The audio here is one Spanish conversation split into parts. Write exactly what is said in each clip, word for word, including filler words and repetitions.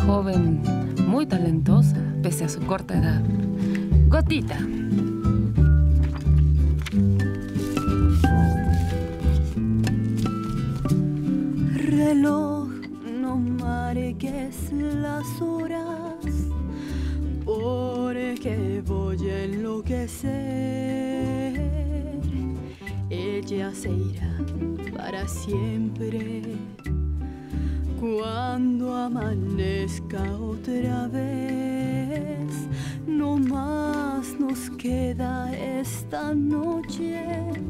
joven muy talentosa, pese a su corta edad. Gotita. Reloj, no marques las horas, porque voy a enloquecer. Ella se irá para siempre cuando amanezca otra vez. No más nos queda esta noche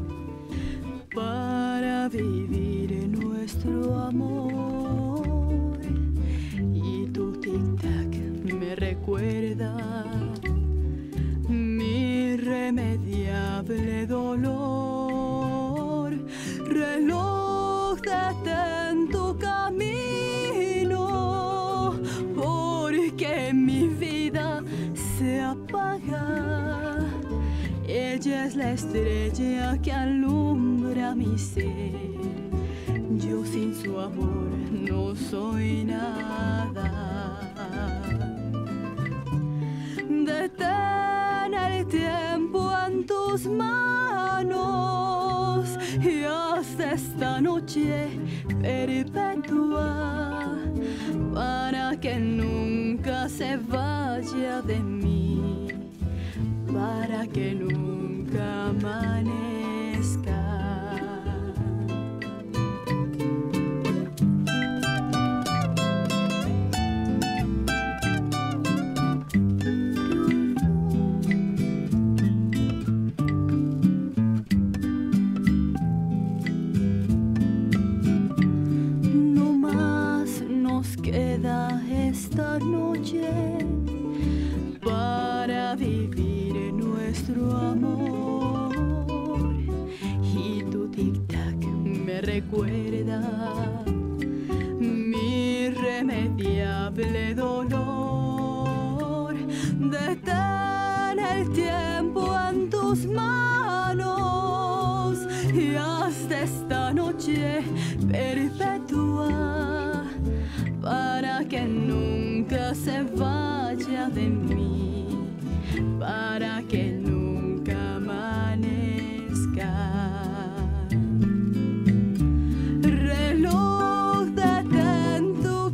para vivir nuestro amor. Y tu tic-tac me recuerda mi irremediable dolor. Reloj, detén tu camino, porque mi vida se apaga. Ella es la estrella que alumbra mi ser. Yo sin su amor no soy nada. Detén el tiempo en tus manos y haz de esta noche perpetua, para que nunca se vaya de mí, para que nunca amanezca. No más nos queda esta noche para vivir nuestro amor. Y tu tic-tac me recuerda mi irremediable dolor. Detén el tiempo en tus manos y haz de esta noche perpetua, para que nunca se vaya de mí, para que nunca amanezca. Reloj, detén tu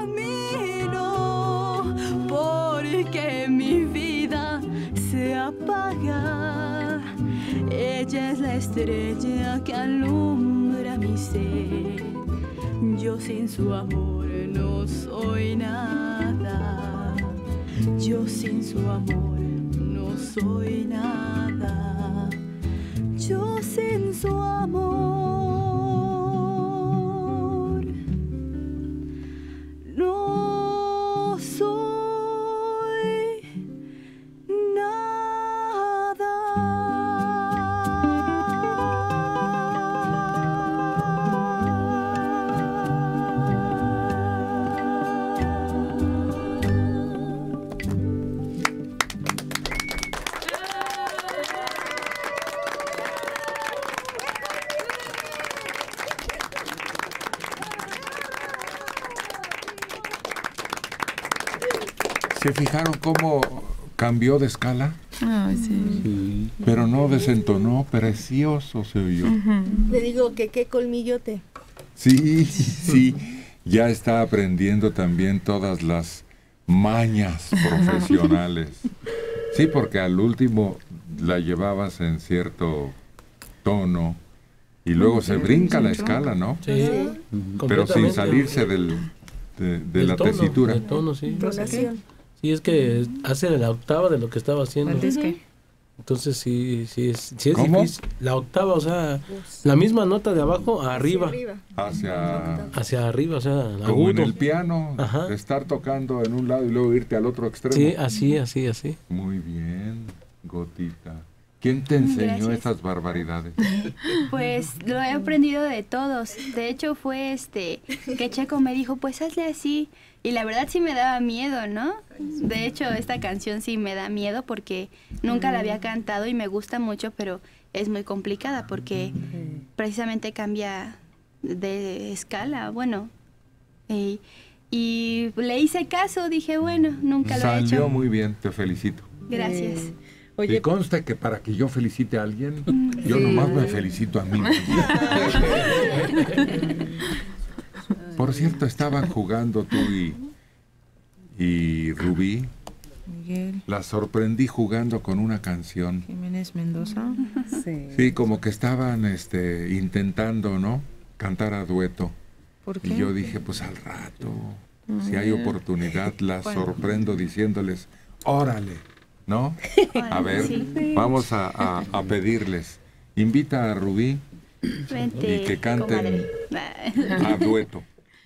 camino, porque mi vida se apaga. Ella es la estrella que alumbra mi ser. Yo sin su amor no soy nada. Yo sin su amor no soy nada. Yo sin su amor no soy nada. ¿Se fijaron cómo cambió de escala? Ay, sí. Sí. Pero no desentonó, precioso se oyó. Uh-huh. Le digo que qué colmillote. Sí, sí, ya está aprendiendo también todas las mañas profesionales. Sí, porque al último la llevabas en cierto tono y luego se brinca la escala, ¿no? Sí, sí. Pero sin salirse del, de, de la tono, tesitura. del tono, sí. Entonación. Sí, es que hace la octava de lo que estaba haciendo. ¿Antes qué? Entonces sí, sí es, sí es ¿Cómo? difícil. La octava, o sea, la misma nota de abajo a arriba. Hacia... Hacia arriba, o sea, Como en agudo. el piano, Ajá. estar tocando en un lado y luego irte al otro extremo. Sí, así, así, así. Muy bien, Gotita. ¿Quién te enseñó Gracias. estas barbaridades? Pues lo he aprendido de todos. De hecho fue este que Checo me dijo, pues hazle así. Y la verdad sí me daba miedo, ¿no? De hecho esta canción sí me da miedo porque nunca la había cantado y me gusta mucho, pero es muy complicada porque precisamente cambia de escala. Bueno, y Y le hice caso, dije, bueno, nunca lo he hecho. Salió muy bien, te felicito. Gracias. Eh, Y Oye, consta que para que yo felicite a alguien, yo nomás me felicito a mí mismo. Por cierto, estaban jugando tú y, y Rubí. Miguel La sorprendí jugando con una canción. Jiménez Mendoza. sí. Sí, como que estaban este, intentando, ¿no? Cantar a dueto. ¿Por qué? Y yo dije, pues al rato, si hay oportunidad, la sorprendo diciéndoles, órale, ¿no? A ver, Sí. vamos a, a- a pedirles. Invita a Rubí Vente, y que canten comadre. a dueto.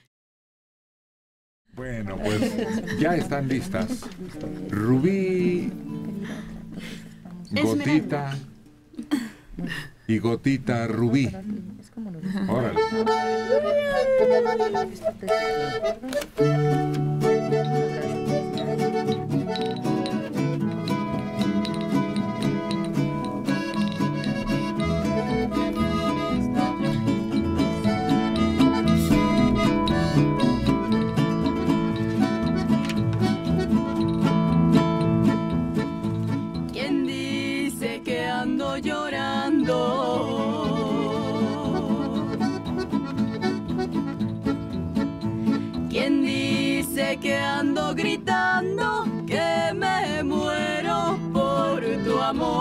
Bueno, pues ya están listas. Rubí, Gotita y Gotita Rubí. Órale. ¿Quién dice que ando llorando? ¿Quién dice que ando gritando que me muero por tu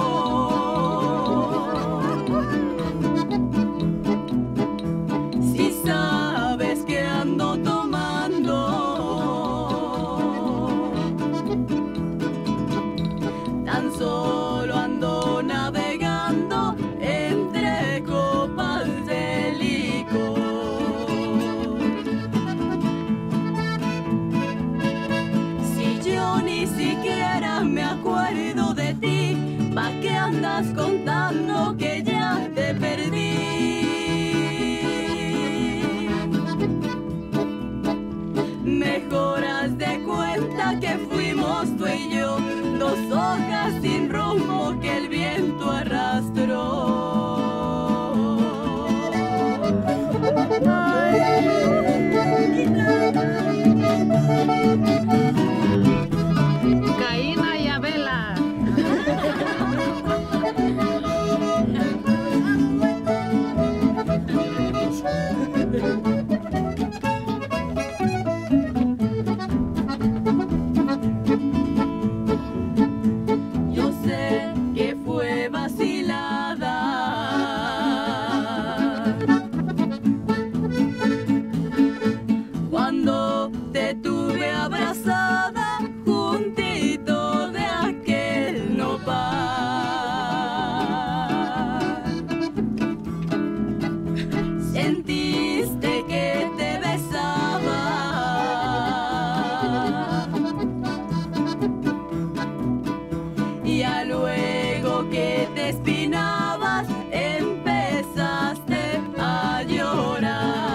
amor? Si sabes que ando tomando, tan solo ando navegando entre copas de licor. Si yo ni siquiera me acuerdo de ti, ¿pa' qué andas contando que ya te perdí? Mejor haz de cuenta que fuimos tú y yo, dos hojas sin rumbo que el viento arrastró. Caína y Abela. Yo sé que fue vacilada, cuando te tuve abrazada juntito de aquel nopal. Sentiste que te besaba y ya luego que te espinabas empezaste a llorar.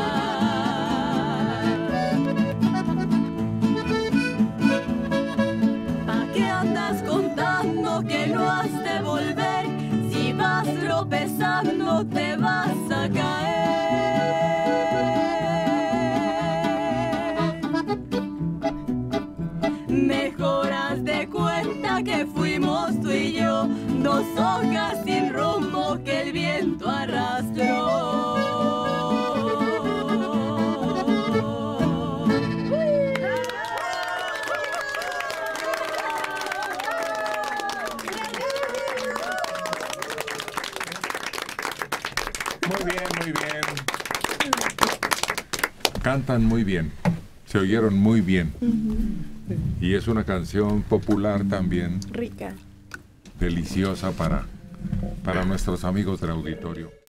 ¿Pa' qué andas contando que no has de volver? Si vas tropezando te vas a caer. Mejor haz de cuenta que fuimos tú y yo, dos hojas sin rumbo que el viento arrastró. Muy bien, muy bien. Cantan muy bien. Se oyeron muy bien. Y es una canción popular también, Rica. deliciosa para, para nuestros amigos del auditorio.